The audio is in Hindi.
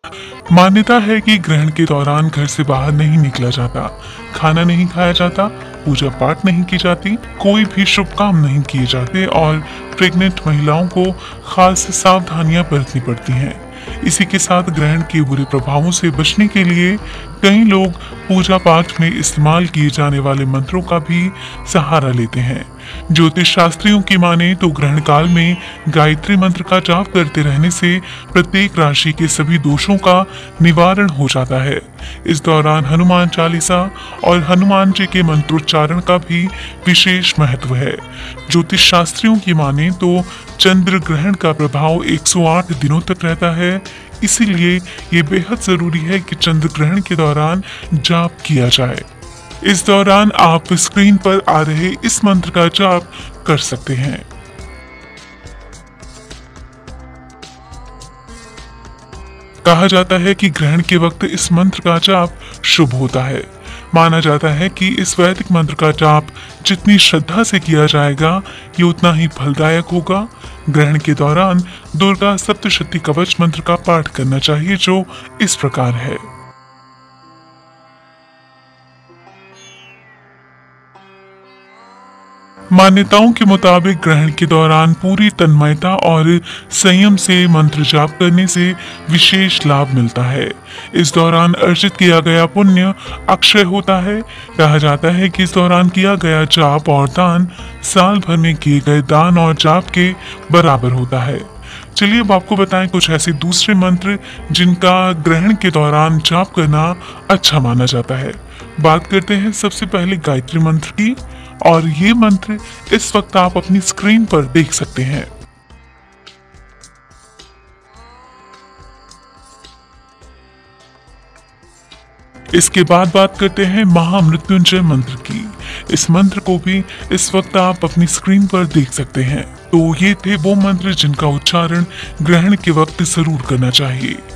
मान्यता है कि ग्रहण के दौरान घर से बाहर नहीं निकला जाता, खाना नहीं खाया जाता, पूजा पाठ नहीं की जाती, कोई भी शुभ काम नहीं किए जाते और प्रेग्नेंट महिलाओं को खास सावधानियां बरतनी पड़ती हैं। इसी के साथ ग्रहण के बुरे प्रभावों से बचने के लिए कई लोग पूजा पाठ में इस्तेमाल किए जाने वाले मंत्रों का भी सहारा लेते हैं। ज्योतिष शास्त्रियों की माने तो ग्रहण काल में गायत्री मंत्र का जाप करते रहने से प्रत्येक राशि के सभी दोषों का निवारण हो जाता है। इस दौरान हनुमान चालीसा और हनुमान जी के मंत्रोच्चारण का भी विशेष महत्व है। ज्योतिष शास्त्रियों की माने तो चंद्र ग्रहण का प्रभाव 108 दिनों तक रहता है, इसीलिए ये बेहद जरूरी है कि चंद्र ग्रहण के दौरान जाप किया जाए। इस दौरान आप स्क्रीन पर आ रहे इस मंत्र का जाप कर सकते हैं। कहा जाता है कि ग्रहण के वक्त इस मंत्र का जाप शुभ होता है। माना जाता है कि इस वैदिक मंत्र का जाप जितनी श्रद्धा से किया जाएगा, ये उतना ही फलदायक होगा। ग्रहण के दौरान दुर्गा सप्तशती कवच मंत्र का पाठ करना चाहिए, जो इस प्रकार है। मान्यताओं के मुताबिक ग्रहण के दौरान पूरी तन्मयता और संयम से मंत्र जाप करने से विशेष लाभ मिलता है। इस दौरान अर्जित किया गया पुण्य अक्षय होता है। कहा जाता है कि इस दौरान किया गया जाप और दान साल भर में किए गए दान और जाप के बराबर होता है। चलिए अब आपको बताएं कुछ ऐसे दूसरे मंत्र जिनका ग्रहण के दौरान जाप करना अच्छा माना जाता है। बात करते हैं सबसे पहले गायत्री मंत्र की, और ये मंत्र इस वक्त आप अपनी स्क्रीन पर देख सकते हैं। इसके बाद बात करते हैं महामृत्युंजय मंत्र की। इस मंत्र को भी इस वक्त आप अपनी स्क्रीन पर देख सकते हैं। तो ये थे वो मंत्र जिनका उच्चारण ग्रहण के वक्त जरूर करना चाहिए।